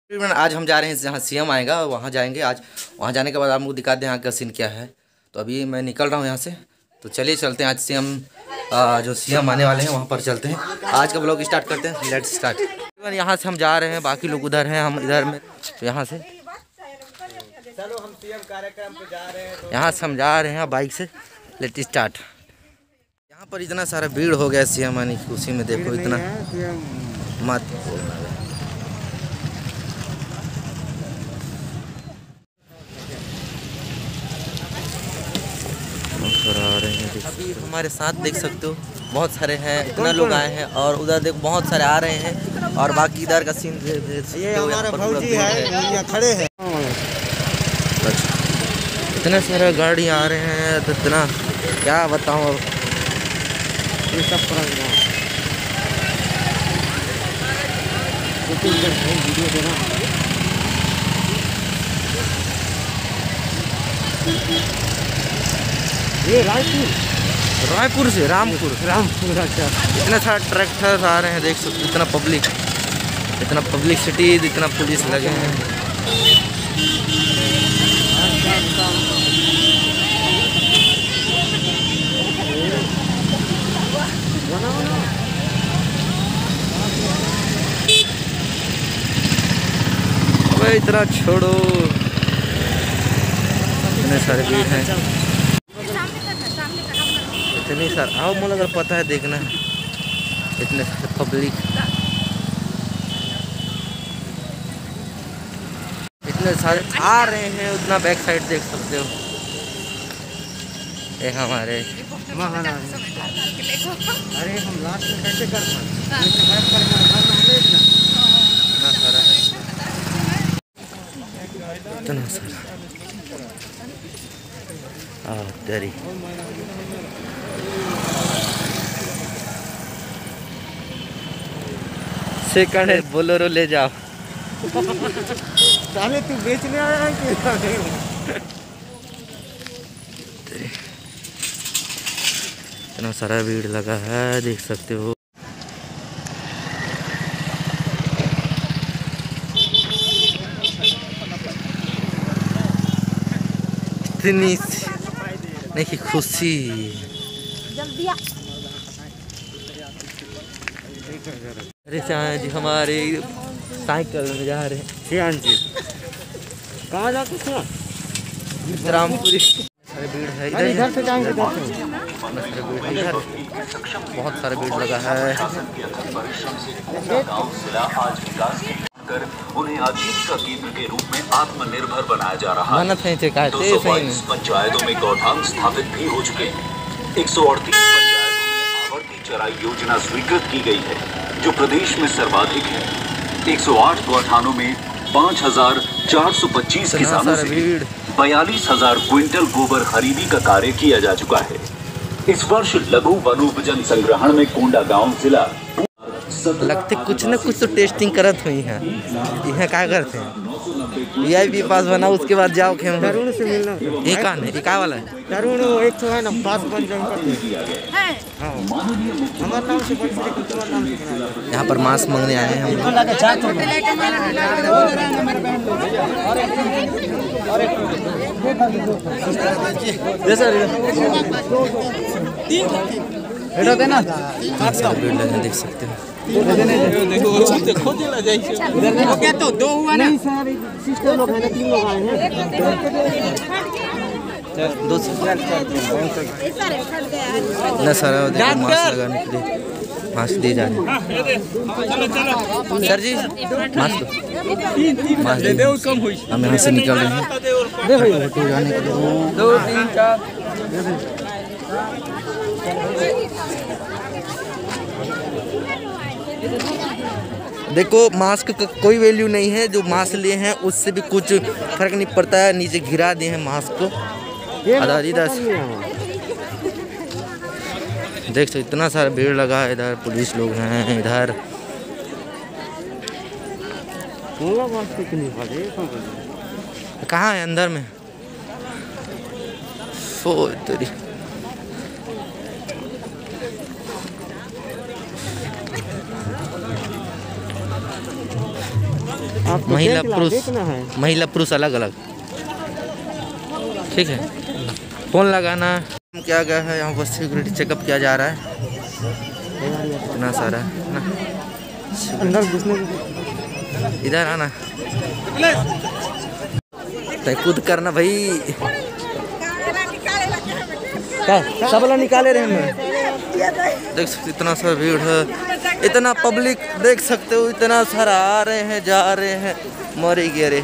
आज हम जा रहे हैं जहाँ सीएम आएगा वहाँ जाएंगे। आज वहाँ जाने के बाद आपको दिखाते हैं यहाँ का सीन क्या है। तो अभी मैं निकल रहा हूँ यहाँ से, तो चलिए चलते हैं। आज सीएम जो सीएम आने वाले हैं वहाँ पर चलते हैं। आज का ब्लॉग स्टार्ट करते हैं। Let's start. यहाँ से हम जा रहे हैं, बाकी लोग उधर हैं, हम इधर में। तो यहाँ से चलो हम सीएम कार्यक्रम पे जा रहे हैं। यहाँ से हम जा रहे हैं बाइक से। Let's start. यहाँ पर इतना सारा भीड़ हो गया सीएम आने की खुशी में। देखो इतना मत आ रहे हैं। अभी हमारे साथ देख सकते हो बहुत सारे हैं, इतना लोग आए हैं। और उधर देखो बहुत सारे आ रहे हैं। और बाकी इधर का सीन ये हमारा भौजी है, ये खड़े हैं। इतने सारे गाड़ी आ रहे हैं, तो इतना क्या बताऊँ अब। ये सब वीडियो देना। ये रायपुर से रामपुर। अच्छा। इतना सारा ट्रैक्टर आ रहे हैं, देख सकते हो। इतना पब्लिक सिटी, इतना पुलिस लगे हैं। अबे इतना छोड़ो, इतने सारे भीड़ हैं, इतनी सारे। आओ मुझे अगर पता है देखना, इतने सारे पब्लिक, इतने सारे आ रहे हैं। उतना बैक साइड देख सकते हो। ये हमारे अरे हम लास्ट में कैसे कर इतना सारा तेरी सेकंड है, बोलेरो ले जाओ। साले तू बेचने आया है कि? इतना सारा भीड़ लगा है, देख सकते हो। इतनी नहीं खुशी। अरे शाह जी हमारे साइकिल में जा रहे हैं। श्यान जी कहाँ जाते हैं? रामपुरी। सारे भीड़ है इधर से जाएंगे। इधर बहुत सारा भीड़ लगा है। उन्हें आजीविका केंद्र के रूप में आत्मनिर्भर बनाया जा रहा है। 222 पंचायतों में गौठान स्थापित भी हो चुके हैं। 138 पंचायतों में आवर्ती चराई योजना स्वीकृत की गई है, जो प्रदेश में सर्वाधिक है। 108 गौठानों में 5,425 किसानों से 42,000 क्विंटल गोबर खरीदी का कार्य किया जा चुका है। इस वर्ष लघु वनोपजन संग्रहण में कोंडा गांव जिला लगते कुछ न कुछ तो टेस्टिंग करत हुई है। यह क्या करते हैं? VIP पास बनाओ, उसके बाद जाओ खेम। तरुण से मिलना। ये कौन है? ये क्या वाला है? तरुण एक तो है ना, पास बन जाएगा। हमारे नाम से यहाँ पर मांस मांगने आए हैं हम। देख सकते हो। क्या तो 2 हुआ ना? सिस्टर लोग हैं ना, 3 लोग आए हैं। 200 न सारा देखो मास्क लगाने के लिए, मास्क दिए जा रहे हैं। सर जी मास्क दे दो। हम यहाँ से निकल रहे हैं जाने के लिए। 2 3 4 देखो मास्क का कोई वैल्यू नहीं है। जो मास्क लिए हैं उससे भी कुछ फर्क नहीं पड़ता है। नीचे गिरा दिए हैं मास्क को। इधर देख सकते, इतना सारा भीड़ लगा है। इधर पुलिस लोग हैं, इधर कहाँ है? अंदर में सो तेरी। आपको महिला देखना पुरुष, देखना है। महिला पुरुष अलग अलग, ठीक है। फोन लगाना। क्या गया है यहाँ पर सिक्योरिटी चेकअप किया जा रहा है, इतना सारा है ना। अंदर घुसने इधर आना, तो कूद करना भाई। क्या सब लोग निकाले रहे हैं, देख सकते इतना सारा भीड़ है, इतना पब्लिक देख सकते हो, इतना सारा आ रहे हैं जा रहे हैं, मरी गए रे।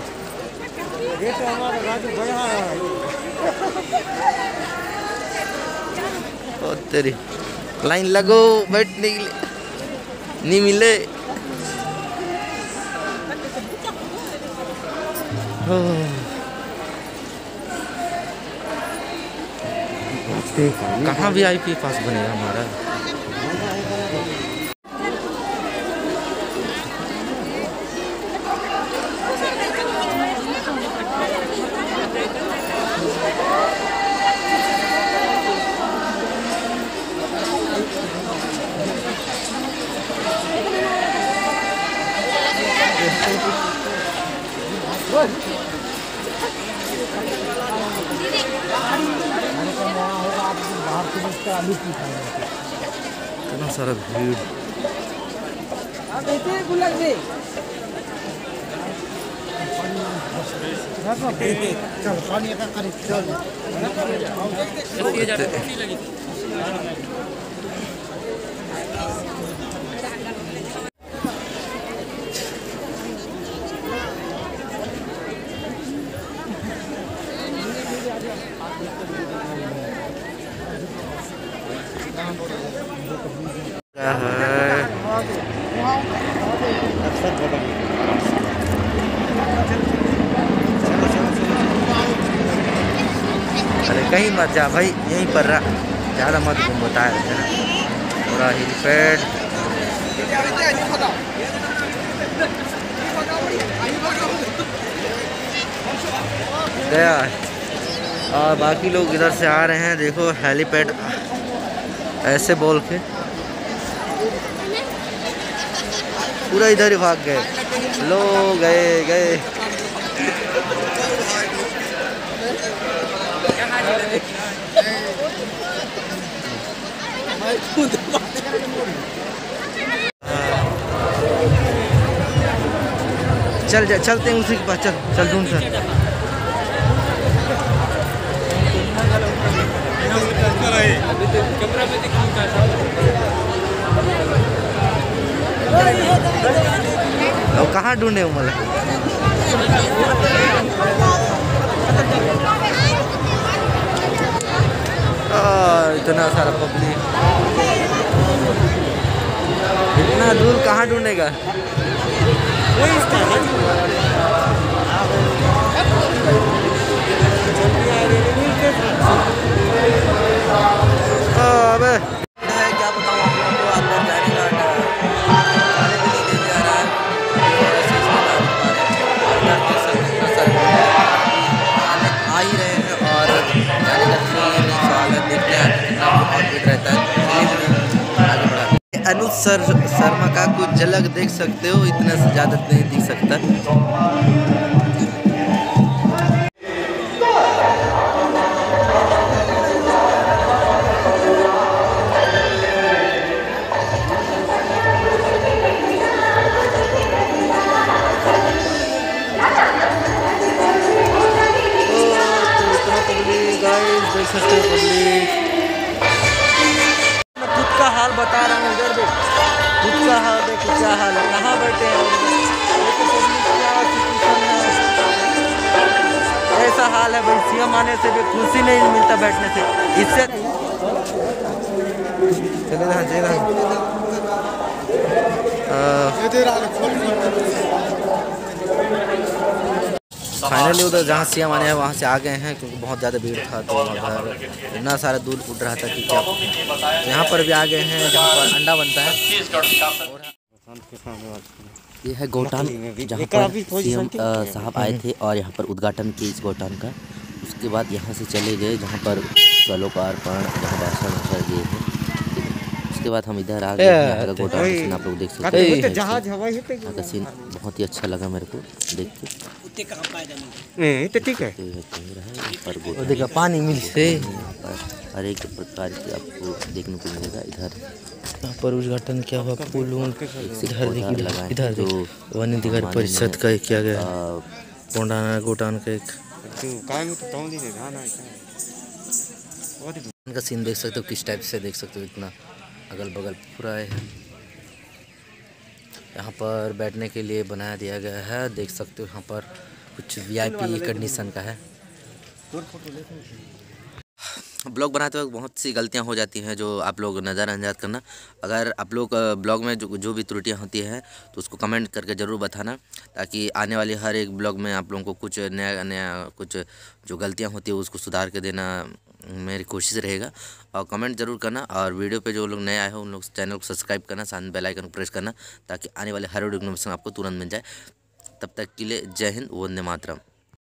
ओ तेरी लाइन लगो बैठने के लिए, नहीं मिले। कहाँ VIP पास बनेगा हमारा। इतना सारा भीड़, क्या है अरे कहीं मत जा भाई, यहीं पर रहा, ज़्यादा मत घूम, बताया है ना पूरा हेलीपैड। गया और बाकी लोग इधर से आ रहे हैं, देखो हेलीपैड ऐसे बोल के पूरा इधर ही भाग गए लोग, गए चलते हैं उसी के पास, चल ढूंढ कर। और कहाँ ढूंढे हो मतलब, इतना सारा पब्लिक, इतना दूर कहाँ ढूंढेगा। अबे क्या बताऊँ आप लोगों को, अंदर जाने का खाने भी नहीं दे जा रहा है, आ ही रहे हैं और जाने का सवाल है, देखते हैं कितना और भीड़ रहता है। आगे बढ़ा, अनुज शर्मा का कुछ झलक देख सकते हो, इतना से ज़्यादा नहीं दिख सकता। देख सकते हो पब्लिक, मैं खुद का हाल बता रहा हूँ, इधर देख खुद का हाल, देखो क्या हाल है, कहाँ बैठे हैं ऐसा हाल है भाई। सीएम आने से भी खुशी नहीं मिलता बैठने से, इससे चले फाइनली उधर जहाँ सीएम आने हैं वहाँ से आ गए हैं, क्योंकि बहुत ज़्यादा भीड़ था, तो उधर इतना सारा दूर उड़ रहा था कि क्या। यहाँ पर भी आ गए हैं जहाँ पर अंडा बनता है। ये है गोटान, जहाँ पर सीएम साहब आए थे और यहाँ पर उद्घाटन किए इस गोटान का। उसके बाद यहाँ से चले गए जहाँ पर जलों का अर्पण, जहाँ दर्शन दिए थे। उसके बाद हम इधर आ गए हैं। यहाँ का गोडाउन का सीन आप लोग देख सकते हैं। जहाज हवाई है यहाँ का सीन बहुत ही अच्छा लगा मेरे को देख के। नहीं तो ठीक है। तो यह कहीं रहा है पर गोडाउन देखा पानी मिल से यहाँ पर हर एक प्रकार की आपको देखने को मिलेगा। इधर यहाँ पर उद्घाटन क्या हुआ पुल इधर देखिए लगाए इधर जो वन अधिकारी परिषद का किया गया गोडाउन का एक का सीन देख सकते हो किस टाइप से देख सकते हो। इतना अगल बगल पूरा है। यहाँ पर बैठने के लिए बनाया दिया गया है। देख सकते हो यहाँ पर कुछ वीआईपी कंडीशन का है। ब्लॉग बनाते वक्त बहुत सी गलतियाँ हो जाती हैं जो आप लोग नज़रअंदाज करना। अगर आप लोग ब्लॉग में जो भी त्रुटियाँ होती हैं तो उसको कमेंट करके ज़रूर बताना, ताकि आने वाली हर एक ब्लॉग में आप लोगों को कुछ नया कुछ जो गलतियाँ होती है उसको सुधार के देना मेरी कोशिश रहेगा। और कमेंट ज़रूर करना, और वीडियो पे जो लोग नए आए हो उन लोग चैनल को सब्सक्राइब करना, साथ में बेल आइकन को प्रेस करना, ताकि आने वाले हर वीडियो नोटिफिकेशन आपको तुरंत मिल जाए। तब तक के लिए जय हिंद, वंदे मातरम।